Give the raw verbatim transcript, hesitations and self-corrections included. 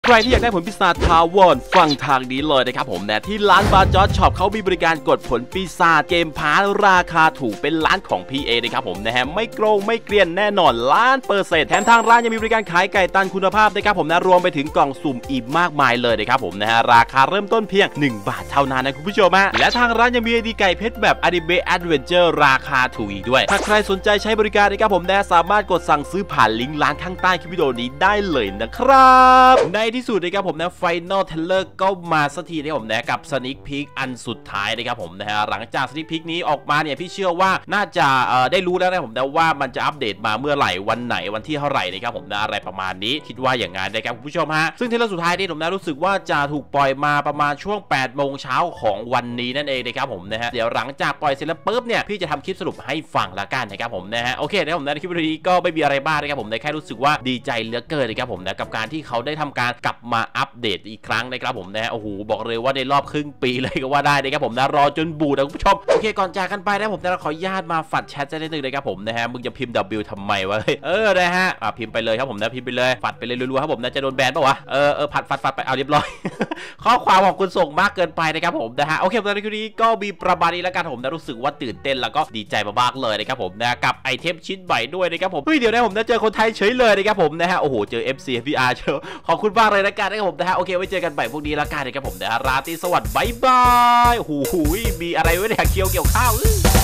ใครที่อยากได้ผลปีศาจทาวอนฟังทางนี้เลยนะครับผมนะที่ร้านบาจอสช็อปเขามีบริการกดผลปีศาจเกมพาราคาถูกเป็นร้านของ พี เอ นะครับผมนะฮะไม่โกงไม่เกลียนแน่นอนล้านเปอร์เซ็นต์แถมทางร้านยังมีบริการขายไก่ตันคุณภาพนะครับผมนะรวมไปถึงกล่องสุ่มอีกมากมายเลยนะครับผมนะฮะราคาเริ่มต้นเพียงหนึ่งบาทเท่านั้นนะคุณผู้ชมฮะและทางร้านยังมีไอดีไก่เพชรแบบอนิเมะแอดเวนเจอร์ราคาถูกอีกด้วยถ้าใครสนใจใช้บริการนะครับผมนะสามารถกดสั่งซื้อผ่านลิงก์ร้านข้างใต้คลิปวิดีโอนี้ได้เลยนะครับในที่สุดนะครับผมนะ Final Trailer ก็มาสักทีนะครับผมนะกับ Sneak Peek อันสุดท้ายนะครับผมนะฮะหลังจาก Sneak Peek นี้ออกมาเนี่ยพี่เชื่อว่าน่าจะได้รู้แล้วนะผมนะว่ามันจะอัปเดตมาเมื่อไหร่วันไหนวันที่เท่าไหร่นะครับผมนะอะไรประมาณนี้คิดว่าอย่างงั้นนะครับคุณผู้ชมฮะซึ่งเทเลสุดท้ายนี่ผมนะรู้สึกว่าจะถูกปล่อยมาประมาณช่วงแปดโมงเช้าของวันนี้นั่นเองนะครับผมนะฮะเดี๋ยวหลังจากปล่อยเสร็จแล้วปุ๊บเนี่ยพี่จะทำคลิปสรุปให้ฟังละกันนะครับผมนะฮะโอเคนะผมนะในคลิปนี้ก็ไม่มีอะไรบ้างนะครับผมแค่รู้สึกว่าดีใจเหลือเกินนะครับผมนะกับการที่เขาได้ทำการกลับมาอัปเดตอีกครั้งนะครับผมนะฮะโอ้โหบอกเลยว่าในรอบครึ่งปีเลยก็ว่าได้นะครับผมนะรอจนบูดนะคุณผู้ชมโอเคก่อนจากกันไปนะผมนะขออนุญาตมาฝัดแชทนิดนึงนะครับผมนะฮะมึงจะพิมพ์ W ทำไมวะเออนะฮะอ่ะพิมพ์ไปเลยครับผมนะพิมพ์ไปเลยฝัดไปเลยรัวๆครับผมนะจะโดนแบนป่ะวะเออเออฝัดฝัดฝัดไปเอาเรียบร้อยข้อความของคุณส่งมากเกินไปนะครับผมนะฮะโอเคตอนนี้ก็มีประมาณนี้แล้วกันผมนะรู้สึกว่าตื่นเต้นแล้วก็ดีใจมากๆเลยนะครับผมนะกับไอเทมชิ้นใหม่ด้วยนะครับผมเฮ้ยเดี๋ยวนะผมนะเจอคนไทยเฉยเลยนะครับผมนะฮะโอ้โหเจอ เอฟ ซี เอฟ พี อาร์ เจอขอบคุณมากเลยนะกันนะครับผมนะฮะโอเคไว้เจอกันใหม่พวกนี้แล้วกันนะครับผมนะฮะราตรีสวัสดิ์บ๊ายบายโอ้โหมีอะไรไว้เนี่ยเกี่ยวเกี่ยวข้าว